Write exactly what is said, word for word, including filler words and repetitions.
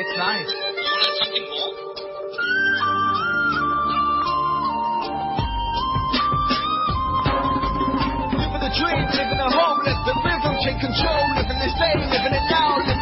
It's nice. You want to have something more? Living the dream, living the homeless, the rhythm take control, living this day, living it now.